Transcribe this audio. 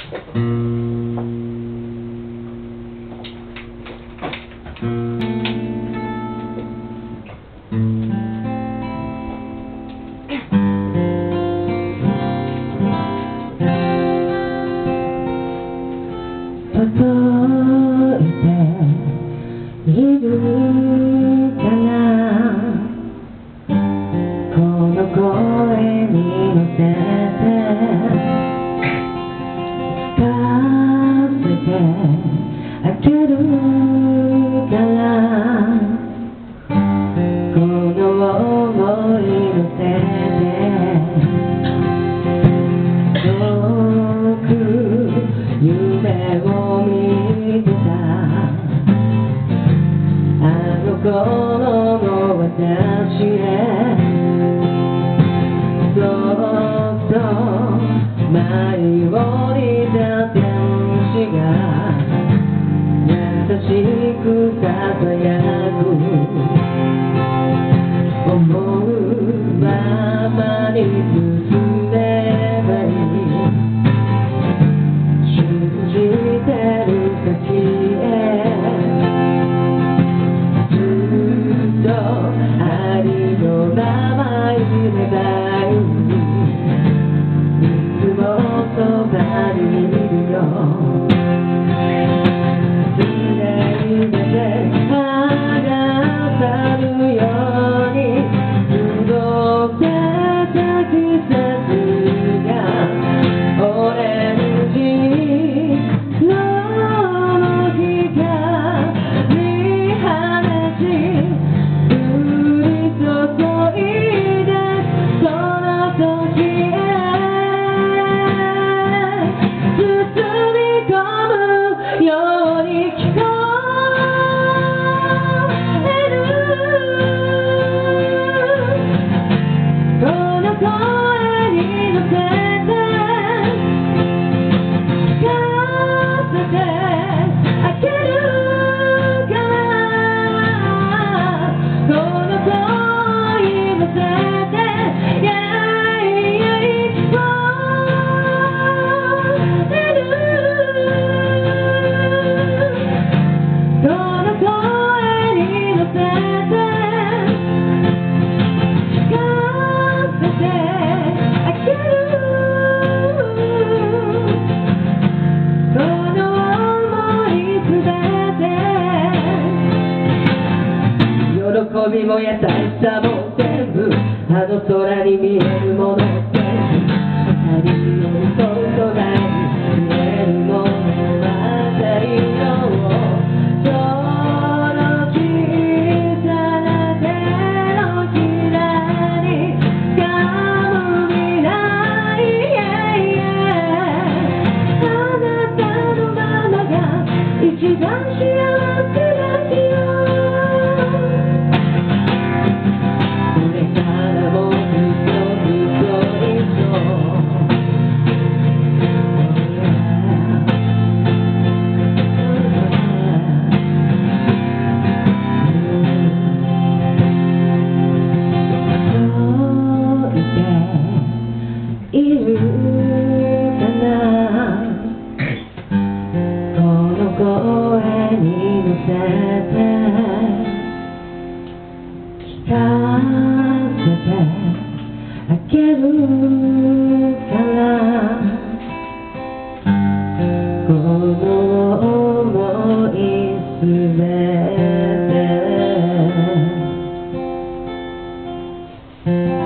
届いているかな、この声に乗せて聞かせてあげるから、この想い乗せて遠く夢を見てたあの頃の私へそっと舞い降りた天使が優しくささやく思うままに進めばいい喜びも優しさも全部あの空に見えるもの全部二人の嘘とない見えるものは太陽その小さな手のひらにかむ未来あなたのままが一番幸せ聞かせてあげるからこの想いすべて